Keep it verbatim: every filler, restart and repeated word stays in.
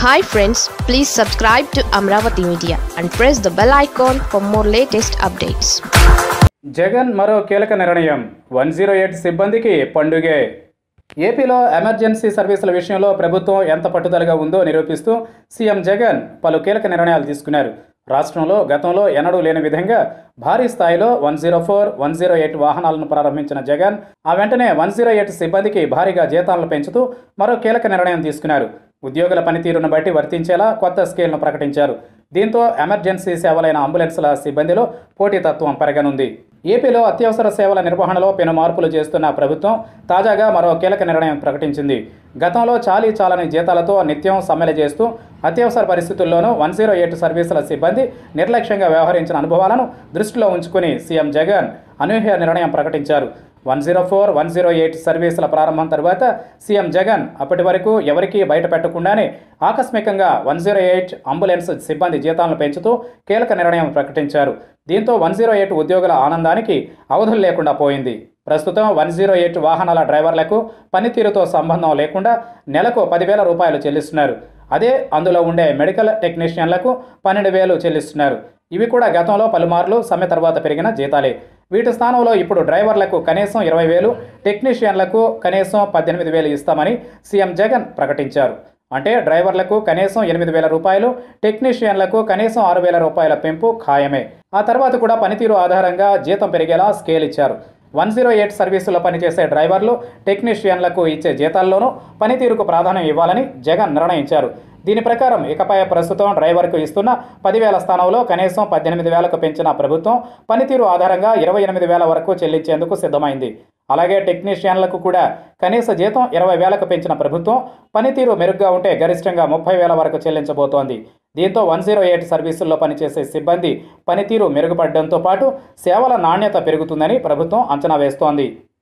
Hi friends, please subscribe to Amravati Media and press the bell icon for more latest updates. Jagan మరో కీలక నిర్ణయం one zero eight సిబ్బందికి పండుగే. ఏపీలో emergency సర్వీసుల విషయంలో ప్రభుత్వం ఎంత పట్టుదలగా ఉందో నిరూపిస్తూ సీఎం జగన్ పలు కీలక నిర్ణయాలు తీసుకున్నారు. రాష్ట్రంలో గతంలో ఎన్నడూ లేని విధంగా భారీ స్థాయిలో one zero four one zero eight వాహనాలను ప్రారంభించిన జగన్ ఆ వెంటనే వన్ జీరో ఎయిట్ సిబ్బందికి భారీగా జీతాలను పెంచుతూ మరో కీలక నిర్ణయం తీసుకున్నారు. ఉద్యోగుల పనితీరును బట్టి వర్తించేలా కొత్త స్కేల్ను ప్రకటించారు. దీంతో ఎమర్జెన్సీ సేవలైన అంబులెన్స్ల సిబ్బందిలో పోటీతత్వం పెరగనుంది. ఏపీలో అత్యవసర సేవల నిర్వహణలో పెను మార్పులు చేస్తున్న ప్రభుత్వం తాజాగా మరో కీలక నిర్ణయం ప్రకటించింది. గతంలో చాలీ చాలని జీతాలతో నిత్యం సమ్మెలు చేస్తూ అత్యవసర పరిస్థితుల్లోనూ వన్ జీరో ఎయిట్ సర్వీసుల సిబ్బంది నిర్లక్ష్యంగా వ్యవహరించిన అనుభవాలను దృష్టిలో ఉంచుకుని సీఎం జగన్ అనూహ్య నిర్ణయం ప్రకటించారు. One zero four one zero eight సర్వీసుల ప్రారంభం తర్వాత సీఎం జగన్ అప్పటి వరకు ఎవరికీ బయట పెట్టకుండానే ఆకస్మికంగా వన్ జీరో ఎయిట్ అంబులెన్స్ సిబ్బంది జీతాలను పెంచుతూ కీలక నిర్ణయం ప్రకటించారు. దీంతో వన్ జీరో ఎయిట్ ఉద్యోగుల ఆనందానికి అవధులు లేకుండా పోయింది. ప్రస్తుతం వన్ జీరో ఎయిట్ వాహనాల డ్రైవర్లకు పనితీరుతో సంబంధం లేకుండా నెలకు పదివేల రూపాయలు చెల్లిస్తున్నారు. అదే అందులో ఉండే మెడికల్ టెక్నీషియన్లకు పన్నెండు వేలు చెల్లిస్తున్నారు. ఇవి కూడా గతంలో పలుమార్లు సమ్మె తర్వాత పెరిగిన జీతాలే. వీటి స్థానంలో ఇప్పుడు డ్రైవర్లకు కనీసం ఇరవై వేలు, టెక్నీషియన్లకు కనీసం పద్దెనిమిది వేలు ఇస్తామని సీఎం జగన్ ప్రకటించారు. అంటే డ్రైవర్లకు కనీసం ఎనిమిది వేల రూపాయలు, టెక్నీషియన్లకు కనీసం ఆరు వేల రూపాయల పెంపు ఖాయమే. ఆ తర్వాత కూడా పనితీరు ఆధారంగా జీతం పెరిగేలా స్కేల్ ఇచ్చారు. వన్ జీరో ఎయిట్ సర్వీసుల్లో పనిచేసే డ్రైవర్లు, టెక్నీషియన్లకు ఇచ్చే జీతాల్లోనూ పనితీరుకు ప్రాధాన్యం ఇవ్వాలని జగన్ నిర్ణయించారు. దీని ప్రకారం ఇకపై ప్రస్తుతం డ్రైవర్కు ఇస్తున్న పదివేల స్థానంలో కనీసం పద్దెనిమిది వేలకు పెంచిన ప్రభుత్వం పనితీరు ఆధారంగా ఇరవై ఎనిమిది వేల వరకు చెల్లించేందుకు సిద్ధమైంది. అలాగే టెక్నీషియన్లకు కూడా కనీస జీతం ఇరవై వేలకు పెంచిన ప్రభుత్వం పనితీరు మెరుగ్గా ఉంటే గరిష్టంగా ముప్పై వేల వరకు చెల్లించబోతోంది. దీంతో వన్ జీరో ఎయిట్ సర్వీసుల్లో పనిచేసే సిబ్బంది పనితీరు మెరుగుపడడంతో పాటు సేవల నాణ్యత పెరుగుతుందని ప్రభుత్వం అంచనా వేస్తోంది.